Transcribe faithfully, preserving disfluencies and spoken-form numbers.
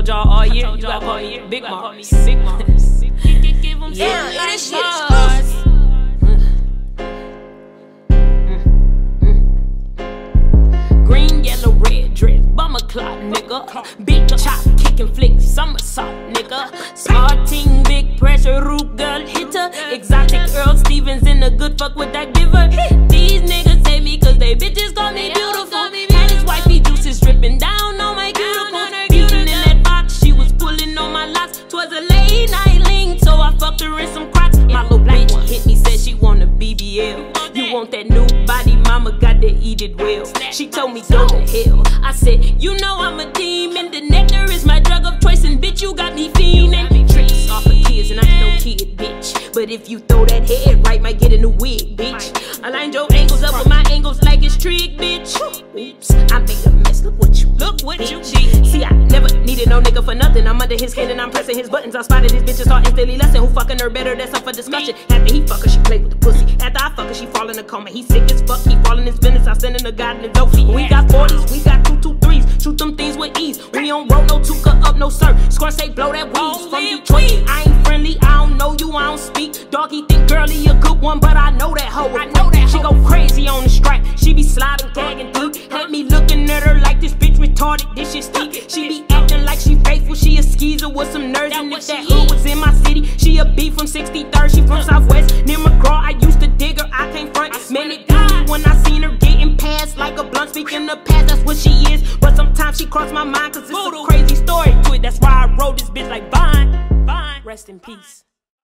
told y'all all year, you gotta call me Big Mars. Big Mars. Yeah, yeah, this shit exclusive. Green, yellow, red dress, bummer clock, nigga. Big chop, kicking flick, somersault, nigga. Smart team, big pressure, root girl, hitter. Exotic Earl Stevens in a good fuck with that giver. These niggas hate me cause they bitches call me beautiful. And his wifey juices dripping down on my cuticles. Beating in that box, she was pulling on my locks. Twas a late night link, so I fucked her in some crocs. My little bitch hit me, said she want a B B L. You want that new body, mama got to eat it well. She told me go to hell. I said, you know I'm a demon. The nectar is my drug of choice, and bitch, you got me fiending. Tricks off of kids, and I ain't no kid, bitch. But if you throw that head right, might get a new wig, bitch. I lined your angles up with my angles like it's trig, bitch. Oops, I made a mess. Look what you, look what you did. See, I never needed no nigga for nothing. I'm under his skin and I'm pressing his buttons. I spotted his bitches all instantly lesson. Who fucking her better? That's up for discussion. After he fuck her, she played with the pussy. After I fuck her, she fall in a coma. He sick as fuck, he fall in his business. I send in a god in the dope. We got forties, we got two two threes. Shoot them things with ease. We don't roll no two cut up, no sir. Score say blow that weed. From Detroit, I ain't friendly. I don't know you, I don't speak. Doggy think girly a good one, but I know that hoe. I know that she go crazy.